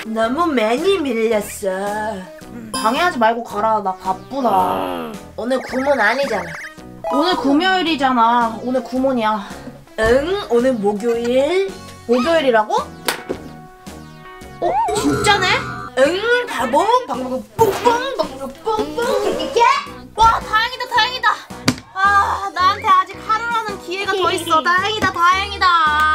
너무 많이 밀렸어. 방해하지 말고 가라. 나 바쁘다. 오늘 구몬 아니잖아. 오늘 금요일이잖아. 오늘 구몬이야. 응, 오늘 목요일. 목요일이라고? 진짜네? 응, 바보. 방금 뿡뿡, 방금 뿡뿡. 이게? 와, 다행이다, 다행이다. 아, 나한테 아직 하루라는 기회가 더 있어. 다행이다, 다행이다.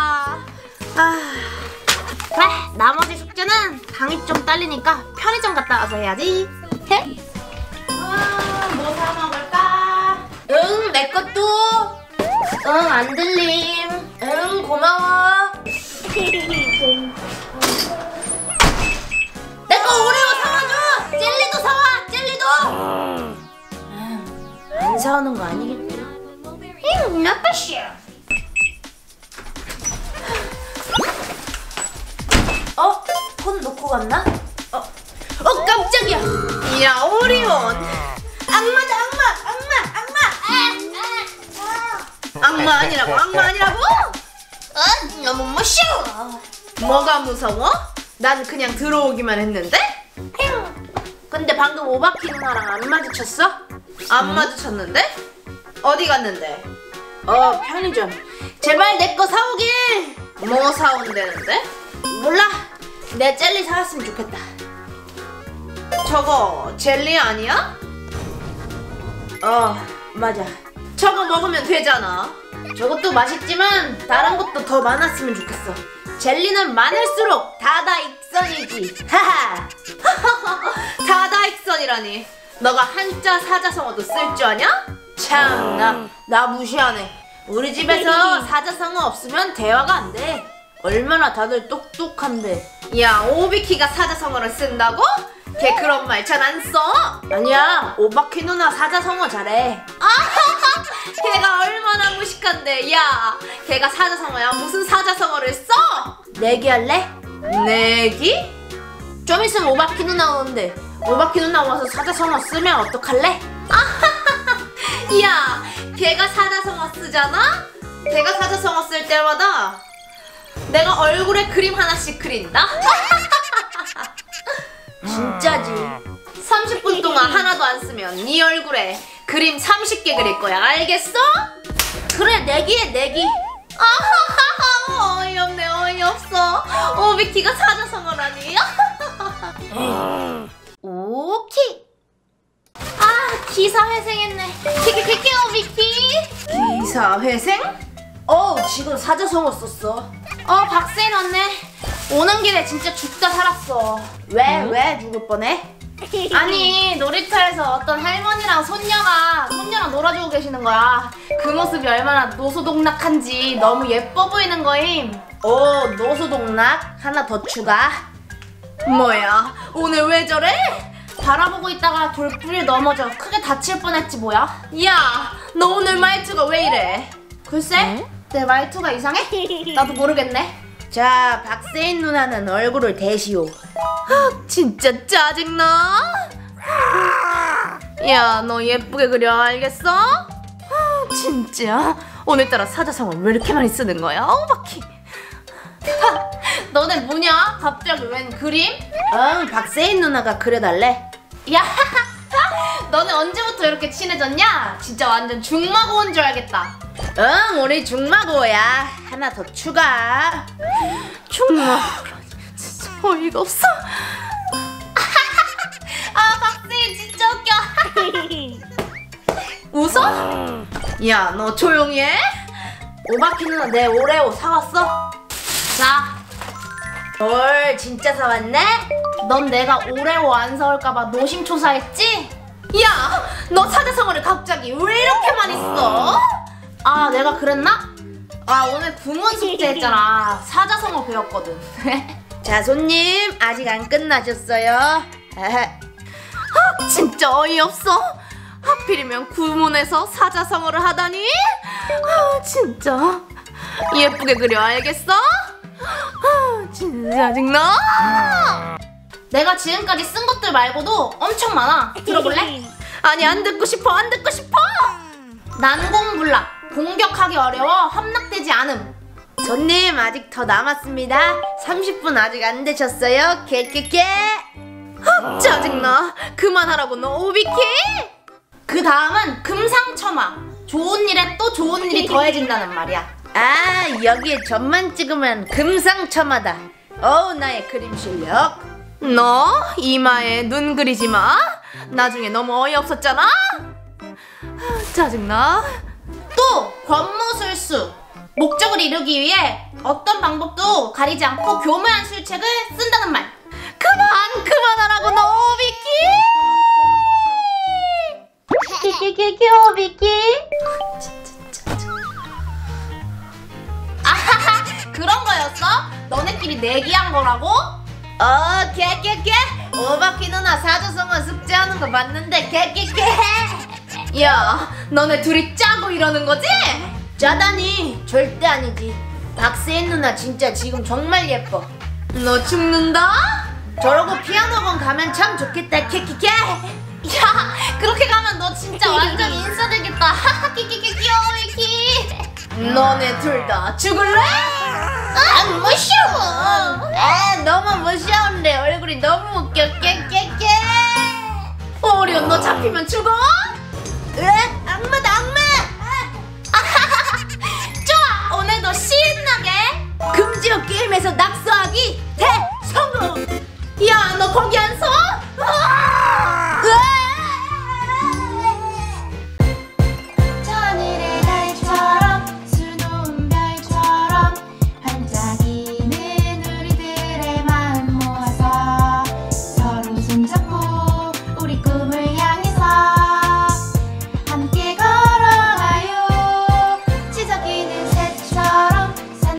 그래, 나머지 숙제는 강의 좀 딸리니까 편의점 갔다 와서 해야지. 해? 뭐 사 먹을까? 응, 내 것도. 응, 안 들림. 응, 고마워. 내 거 오레오 사와줘! 젤리도 사와! 젤리도! 안 사오는 거 아니겠지? 나빠시. 폰 놓고 갔나? 깜짝이야. 야, 오리온. 악마다, 악마. 악마 아니라고, 악마 아니라고? 너무 무서워. 뭐가 무서워? 난 그냥 들어오기만 했는데? 근데 방금 오바키 누나랑 안 마주쳤어? 안 마주쳤는데? 어디 갔는데? 편의점. 제발 내 거 사오길. 뭐 사온다는데? 몰라. 내 젤리 사왔으면 좋겠다. 저거 젤리 아니야? 맞아. 저거 먹으면 되잖아. 저것도 맛있지만 다른 것도 더 많았으면 좋겠어. 젤리는 많을수록 다다익선이지. 하하. 다다익선이라니. 너가 한자 사자성어도 쓸 줄 아냐? 참나, 나 무시하네. 우리 집에서 사자성어 없으면 대화가 안 돼. 얼마나 다들 똑똑한데. 야, 오비키가 사자성어를 쓴다고? 걔 그런 말 잘 안 써. 아니야, 오바키 누나 사자성어 잘해. 걔가 얼마나 무식한데. 야, 걔가 사자성어야. 무슨 사자성어를 써? 내기 할래? 내기? 좀 있으면 오바키 누나 오는데 오바키 누나 와서 사자성어 쓰면 어떡할래? 야, 걔가 사자성어 쓰잖아? 걔가 사자성어 쓸 때마다 내가 얼굴에 그림 하나씩 그린다? 진짜지. 30분 동안 하나도 안 쓰면 네 얼굴에 그림 30개 그릴 거야. 알겠어? 그래, 내기해, 내기. 어이없네, 어이없어. 오비키가 사자성어라니. 오키. 기사회생했네. 키키키키 오비키. 기사회생? 지금 사자성어 썼어. 박세인 왔네. 오는 길에 진짜 죽다 살았어. 왜 죽을 뻔해? 아니, 놀이터에서 어떤 할머니랑 손녀랑 놀아주고 계시는 거야. 그 모습이 얼마나 노소독락한지 너무 예뻐 보이는 거임. 노소독락 하나 더 추가. 뭐야, 오늘 왜 저래? 바라보고 있다가 돌부리에 넘어져 크게 다칠 뻔했지 뭐야. 야, 너 오늘 말투가 왜 이래? 글쎄, 내 말투가 이상해? 나도 모르겠네. 자, 박세인 누나는 얼굴을 대시오. 진짜 짜증나. 야, 너 예쁘게 그려, 알겠어? 진짜 오늘따라 사자성어 왜 이렇게 많이 쓰는 거야, 오바키? 너네 뭐냐? 갑자기 웬 그림? 박세인 누나가 그려달래. 야, 너네 언제부터 이렇게 친해졌냐? 진짜 완전 중마고 온 줄 알겠다. 우리 중마고야. 하나 더 추가. 중마고라니, 진짜 어이가 없어. 박세인 진짜 웃겨. 웃어? 야, 너 조용히 해. 오바키 누나 내 오레오 사왔어? 자, 헐, 진짜 사왔네? 넌 내가 오레오 안 사올까봐 노심초사했지? 야, 너 사자성어를 갑자기 왜 이렇게 많이 써? 내가 그랬나? 오늘 구몬 숙제 했잖아. 사자성어 배웠거든. 자, 손님, 아직 안 끝나셨어요. 진짜 어이없어. 하필이면 구몬에서 사자성어를 하다니? 진짜 예쁘게 그려, 알겠어? 진짜 짜증나. 내가 지금까지 쓴 것들 말고도 엄청 많아. 들어볼래? 아니, 안 듣고 싶어, 안 듣고 싶어. 난공불락, 공격하기 어려워, 함락되지 않음. 손님 아직 더 남았습니다. 30분 아직 안 되셨어요. 깨깨깨. 짜증나. 그만하라고 너 오비키. 그 다음은 금상첨화. 좋은 일에 또 좋은 일이 더해진다는 말이야. 아, 여기에 점만 찍으면 금상첨화다. 어우, 나의 그림 실력. 너 이마에 눈 그리지 마. 나중에 너무 어이없었잖아. 짜증나. 또 권무술수. 목적을 이루기 위해 어떤 방법도 가리지 않고 교묘한 술책을 쓴다는 말. 그만하라고 너 오비키. 끼끼끼끼 오비끼. 아하하, 그런 거였어? 너네끼리 내기한 거라고? 개깨깨. 오바키 누나 사자성어 숙제하는 거 봤는데 개깨깨. 야, 너네 둘이 짜고 이러는 거지? 짜다니. 절대 아니지. 박세인 누나 진짜 지금 정말 예뻐. 너 죽는다? 저러고 피아노학원 가면 참 좋겠다. 케케케. 야, 그렇게 가면 너 진짜 완전 인싸 되겠다. 하하, 끼끼끼끼. 너네 둘 다 죽을래? 안 무서워. 너무 무서운데 얼굴이 너무 웃겨. 깨깨깨. 오리온 너 잡히면 죽어? 악마다 악마. 좋아, 오늘도 신나게 금지어 게임에서 낙서하기 대성공. 야, 너 거기